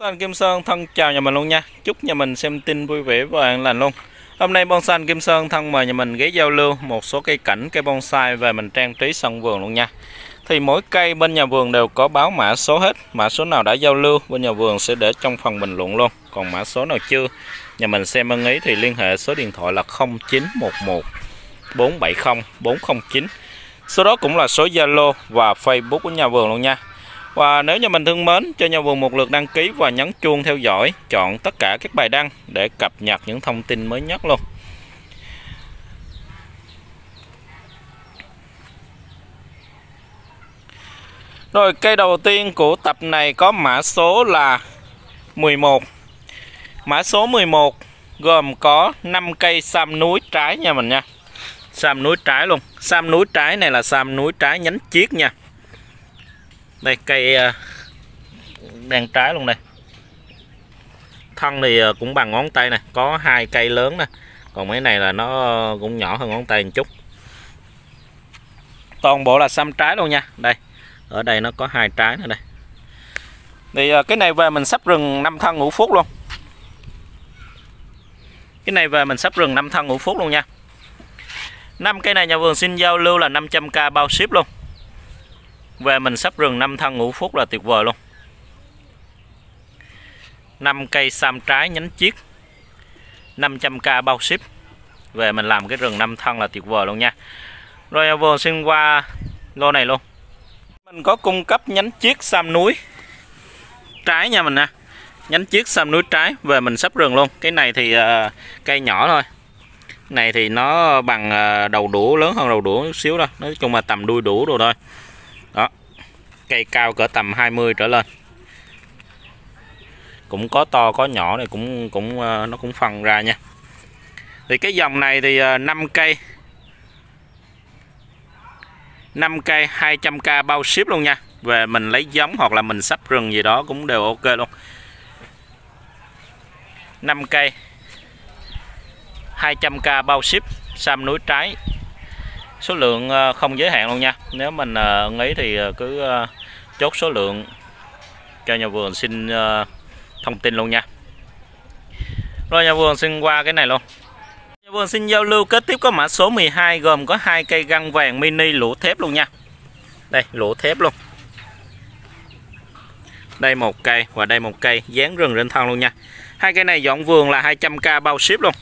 Anh Kim Sơn thân chào nhà mình luôn nha. Chúc nhà mình xem tin vui vẻ và an lành luôn. Hôm nay bonsai anh Kim Sơn thân mời nhà mình ghé giao lưu một số cây cảnh, cây bonsai về mình trang trí sân vườn luôn nha. Thì mỗi cây bên nhà vườn đều có báo mã số hết. Mã số nào đã giao lưu bên nhà vườn sẽ để trong phần bình luận luôn. Còn mã số nào chưa, nhà mình xem ưng ý thì liên hệ số điện thoại là 0911 470 409. Số đó cũng là số Zalo và Facebook của nhà vườn luôn nha. Và nếu nhà mình thương mến, cho nhà vườn một lượt đăng ký và nhấn chuông theo dõi, chọn tất cả các bài đăng để cập nhật những thông tin mới nhất luôn. Rồi, cây đầu tiên của tập này có mã số là 11. Mã số 11 gồm có 5 cây sam núi trái nha mình nha. Sam núi trái luôn. Sam núi trái này là sam núi trái nhánh chiết nha. Đây cây đang trái luôn đây. Thân thì cũng bằng ngón tay này, có 2 cây lớn nè. Còn mấy này là nó cũng nhỏ hơn ngón tay một chút. Toàn bộ là sam trái luôn nha. Đây. Ở đây nó có 2 trái nữa đây. Thì cái này về mình sắp rừng 5 thân ngũ phúc luôn. Cái này về mình sắp rừng 5 thân ngũ phúc luôn nha. 5 cây này nhà vườn xin giao lưu là 500k bao ship luôn. Về mình sắp rừng 5 thân ngũ phúc là tuyệt vời luôn. 5 cây sam trái nhánh chiết 500k bao ship. Về mình làm cái rừng 5 thân là tuyệt vời luôn nha. Rồi nhà vườn xin qua lô này luôn. Mình có cung cấp nhánh chiết sam núi trái nha mình nè. Nhánh chiết sam núi trái về mình sắp rừng luôn. Cái này thì cây nhỏ thôi. Này thì nó bằng đầu đũa, lớn hơn đầu đũa chút xíu thôi. Nói chung là tầm đuôi đũa rồi thôi. Đó. Cây cao cỡ tầm 20 trở lên. Cũng có to có nhỏ này, nó cũng phân ra nha. Thì cái dòng này thì 5 cây 200k bao ship luôn nha. Về mình lấy giống hoặc là mình sắp rừng gì đó cũng đều ok luôn. 5 cây 200k bao ship sam núi trái. Số lượng không giới hạn luôn nha. Nếu mình nghĩ thì cứ chốt số lượng cho nhà vườn xin thông tin luôn nha. Rồi nhà vườn xin qua cái này luôn. Nhà vườn xin giao lưu kết tiếp có mã số 12 gồm có 2 cây găng vàng mini lũa thép luôn nha. Đây lũa thép luôn. Đây một cây và đây một cây dán rừng trên thân luôn nha. 2 cây này dọn vườn là 200k bao ship luôn.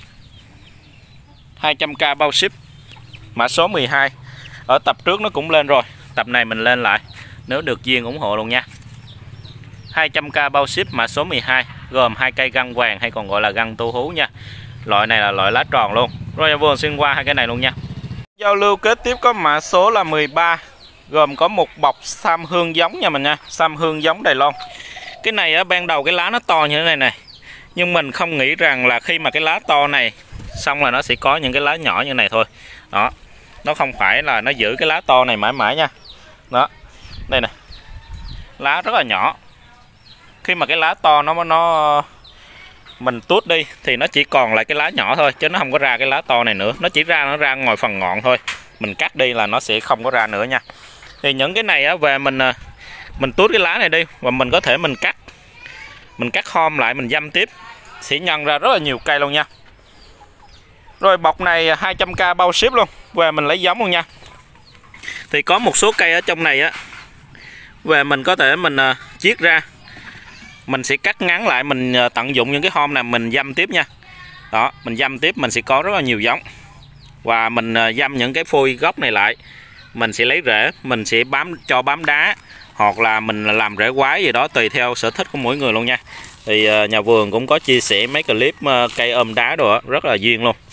200k bao ship. Mã số 12. Ở tập trước nó cũng lên rồi. Tập này mình lên lại. Nếu được duyên ủng hộ luôn nha. 200k bao ship mã số 12. Gồm 2 cây găng vàng hay còn gọi là găng tu hú nha. Loại này là loại lá tròn luôn. Rồi nhà vườn xin qua 2 cái này luôn nha. Giao lưu kết tiếp có mã số là 13. Gồm có một bọc sam hương giống nha mình nha. Sam hương giống Đài Loan. Cái này á, ban đầu cái lá nó to như thế này này. Nhưng mình không nghĩ rằng là khi mà cái lá to này xong là nó sẽ có những cái lá nhỏ như này thôi. Đó. Nó không phải là nó giữ cái lá to này mãi mãi nha. Đó. Đây nè. Lá rất là nhỏ. Khi mà cái lá to mình tuốt đi thì nó chỉ còn lại cái lá nhỏ thôi, chứ nó không có ra cái lá to này nữa. Nó chỉ nó ra ngoài phần ngọn thôi. Mình cắt đi là nó sẽ không có ra nữa nha. Thì những cái này á, về mình tuốt cái lá này đi và mình có thể mình cắt khom lại, mình dăm tiếp sẽ nhân ra rất là nhiều cây luôn nha. Rồi bọc này 200k bao ship luôn. Về mình lấy giống luôn nha. Thì có một số cây ở trong này á, về mình có thể mình chiết ra, mình sẽ cắt ngắn lại, mình tận dụng những cái hôm này mình dăm tiếp nha. Đó, mình dăm tiếp mình sẽ có rất là nhiều giống. Và mình dăm những cái phôi gốc này lại, mình sẽ lấy rễ, mình sẽ bám đá hoặc là mình làm rễ quái gì đó tùy theo sở thích của mỗi người luôn nha. Thì nhà vườn cũng có chia sẻ mấy clip cây ôm đá đồ đó, rất là duyên luôn.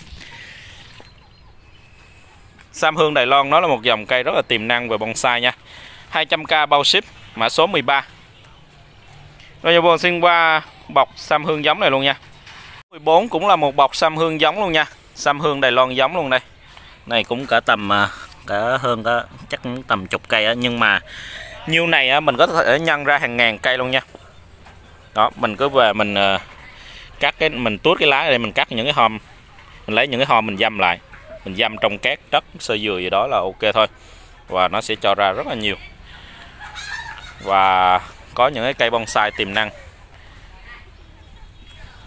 Sam hương Đài Loan nó là một dòng cây rất là tiềm năng về bonsai nha. 200k bao ship mã số 13. Rồi nhà vườn xin qua bọc sam hương giống này luôn nha. 14 cũng là một bọc sam hương giống luôn nha. Sam hương Đài Loan giống luôn đây. Này cũng cả tầm chắc tầm chục cây á, nhưng mà nhiêu này á, mình có thể nhân ra hàng ngàn cây luôn nha. Đó, mình cứ về mình cắt mình tuốt cái lá đây, mình cắt những cái hòm, mình lấy những cái hòm mình dăm lại, mình dăm trong cát đất sơ dừa gì đó là ok thôi. Và nó sẽ cho ra rất là nhiều. Và có những cái cây bonsai tiềm năng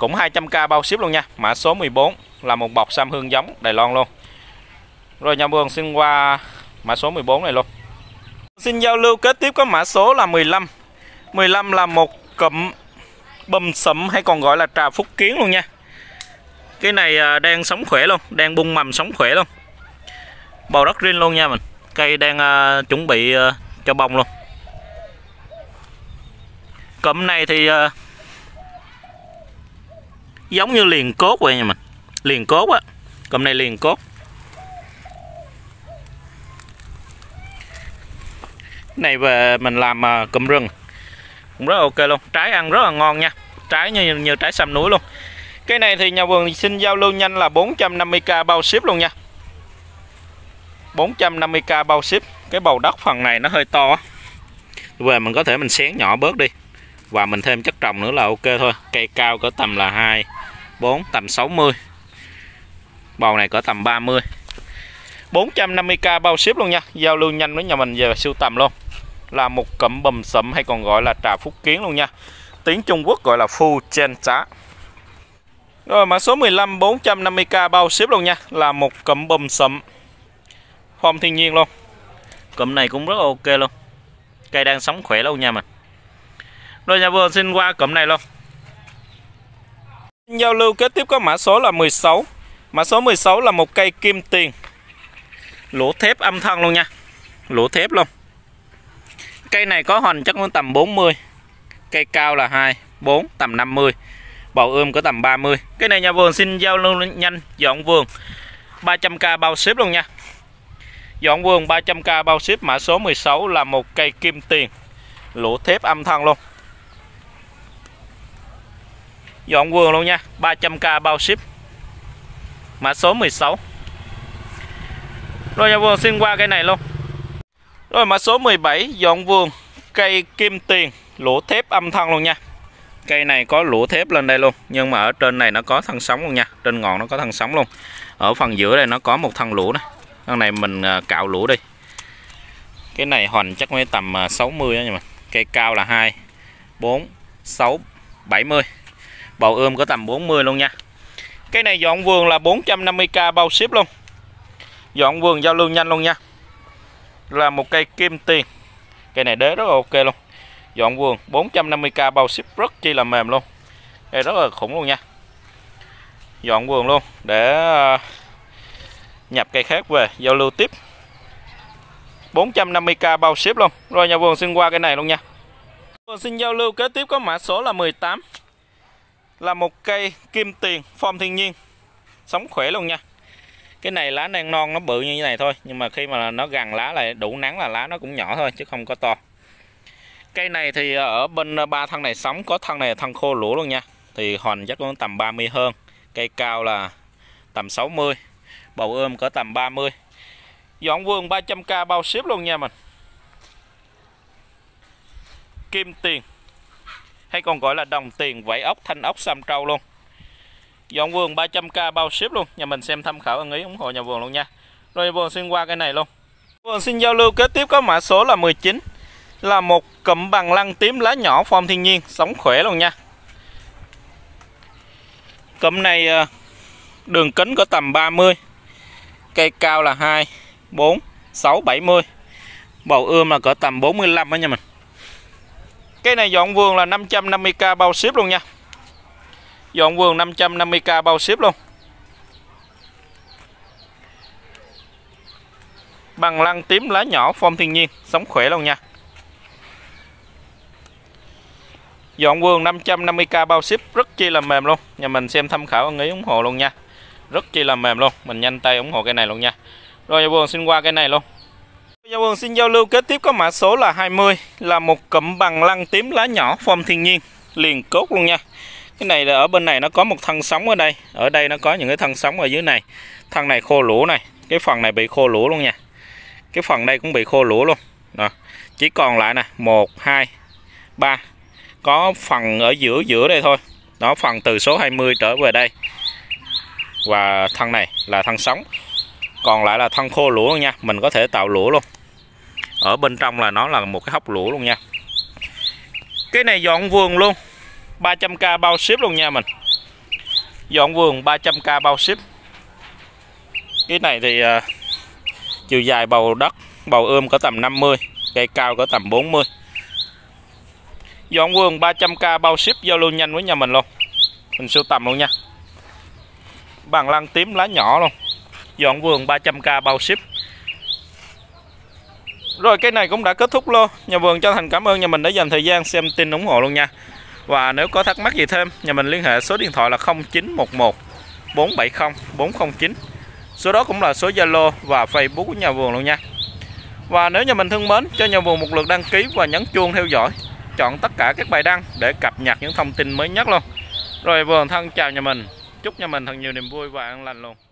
cũng 200k bao ship luôn nha. Mã số 14 là một bọc sam hương giống Đài Loan luôn. Rồi nhà vườn xin qua mã số 14 này luôn. Xin giao lưu kế tiếp có mã số là 15. 15 là một cụm bùm sụm hay còn gọi là trà phúc kiến luôn nha. Cái này đang sống khỏe luôn, đang bung mầm sống khỏe luôn. Bầu đất riêng luôn nha mình. Cây đang chuẩn bị cho bông luôn. Cụm này thì giống như liền cốt vậy nha mình. Liền cốt á. Cụm này liền cốt. Này về mình làm cụm rừng cũng rất ok luôn. Trái ăn rất là ngon nha. Trái như trái sâm núi luôn. Cái này thì nhà vườn xin giao lưu nhanh là 450k bao ship luôn nha. 450k bao ship. Cái bầu đất phần này nó hơi to. Về mình có thể mình xén nhỏ bớt đi. Và mình thêm chất trồng nữa là ok thôi. Cây cao cỡ tầm là 2, 4, tầm 60. Bầu này cỡ tầm 30. 450k bao ship luôn nha. Giao lưu nhanh với nhà mình về sưu tầm luôn. Là một cụm bùm sụm hay còn gọi là trà phúc kiến luôn nha. Tiếng Trung Quốc gọi là phu chen trá. Rồi mã số 15 450k bao ship luôn nha. Là một cụm bùm sụm form thiên nhiên luôn. Cụm này cũng rất ok luôn. Cây đang sống khỏe luôn nha mình. Rồi nhà vườn xin qua cụm này luôn. Giao lưu kế tiếp có mã số là 16. Mã số 16 là một cây kim tiền lũa thép âm thân luôn nha. Lũa thép luôn. Cây này có hoành chắc nó tầm 40. Cây cao là 2, 4, tầm 50. Bầu ươm có tầm 30. Cái này nhà vườn xin giao lưu nhanh. Dọn vườn 300k bao ship luôn nha. Dọn vườn 300k bao ship. Mã số 16 là một cây kim tiền lũa thép âm thân luôn. Dọn vườn luôn nha. 300k bao ship. Mã số 16. Rồi nhà vườn xin qua cái này luôn. Rồi mã số 17 dọn vườn cây kim tiền lũa thép âm thân luôn nha. Cây này có lũa thép lên đây luôn. Nhưng mà ở trên này nó có thân sống luôn nha. Trên ngọn nó có thân sống luôn. Ở phần giữa đây nó có một thân lũa này. Thân này mình cạo lũa đi. Cái này hoành chắc mới tầm 60 đó nha mà. Cây cao là 2, 4, 6, 70. Bầu ươm có tầm 40 luôn nha. Cái này dọn vườn là 450k bao ship luôn. Dọn vườn giao lưu nhanh luôn nha. Là một cây kim tiền. Cây này đế rất là ok luôn. Dọn vườn 450k bao ship rất chi là mềm luôn. Đây rất là khủng luôn nha. Dọn vườn luôn để nhập cây khác về giao lưu tiếp. 450k bao ship luôn. Rồi nhà vườn xin qua cái này luôn nha. Xin giao lưu kế tiếp có mã số là 18. Là một cây kim tiền form thiên nhiên. Sống khỏe luôn nha. Cái này lá đang non nó bự như thế này thôi. Nhưng mà khi mà nó gần lá lại đủ nắng là lá nó cũng nhỏ thôi chứ không có to. Cây này thì ở bên 3 thân này sống. Có thân này là thân khô lũa luôn nha. Thì hoành chắc nó tầm 30 hơn. Cây cao là tầm 60. Bầu ươm cỡ tầm 30. Dọn vườn 300k bao ship luôn nha mình. Kim tiền hay còn gọi là đồng tiền vảy ốc thanh ốc sam trâu luôn. Dọn vườn 300k bao ship luôn. Nhà mình xem tham khảo ưng ý ủng hộ nhà vườn luôn nha. Rồi nhà vườn xin qua cái này luôn. Vườn xin giao lưu kế tiếp có mã số là 19. Là một cụm bằng lăng tím lá nhỏ form thiên nhiên. Sống khỏe luôn nha. Cụm này đường kính có tầm 30. Cây cao là 2, 4, 6, 70. Bầu ươm là cỡ tầm 45 đó nha mình. Cái này dọn vườn là 550k bao ship luôn nha. Dọn vườn 550k bao ship luôn. Bằng lăng tím lá nhỏ form thiên nhiên. Sống khỏe luôn nha. Dọn vườn 550k bao ship rất chi là mềm luôn. Nhà mình xem tham khảo ưng ý ủng hộ luôn nha. Rất chi là mềm luôn. Mình nhanh tay ủng hộ cái này luôn nha. Rồi nhà vườn xin qua cái này luôn. Nhà vườn xin giao lưu kế tiếp có mã số là 20. Là một cụm bằng lăng tím lá nhỏ form thiên nhiên. Liền cốt luôn nha. Cái này là ở bên này nó có một thân sống ở đây. Ở đây nó có những cái thân sống ở dưới này. Thân này khô lũa này. Cái phần này bị khô lũa luôn nha. Cái phần đây cũng bị khô lũa luôn. Đó. Chỉ còn lại nè 1, 2, 3. Có phần ở giữa đây thôi. Đó, phần từ số 20 trở về đây. Và thân này là thân sống. Còn lại là thân khô lũa luôn nha. Mình có thể tạo lũa luôn. Ở bên trong là nó là một cái hốc lũa luôn nha. Cái này dọn vườn luôn 300k bao ship luôn nha mình. Dọn vườn 300k bao ship. Cái này thì chiều dài bầu đất, bầu ươm có tầm 50, cây cao có tầm 40. Dọn vườn 300k bao ship, giao lưu nhanh với nhà mình luôn. Mình sưu tầm luôn nha. Bằng lăng tím lá nhỏ luôn. Dọn vườn 300k bao ship. Rồi cái này cũng đã kết thúc luôn. Nhà vườn chân thành cảm ơn nhà mình đã dành thời gian xem tin ủng hộ luôn nha. Và nếu có thắc mắc gì thêm, nhà mình liên hệ số điện thoại là 0911 470 409. Số đó cũng là số Zalo và Facebook của nhà vườn luôn nha. Và nếu nhà mình thương mến, cho nhà vườn một lượt đăng ký và nhấn chuông theo dõi, chọn tất cả các bài đăng để cập nhật những thông tin mới nhất luôn. Rồi vườn thân chào nhà mình, chúc nhà mình thật nhiều niềm vui và an lành luôn.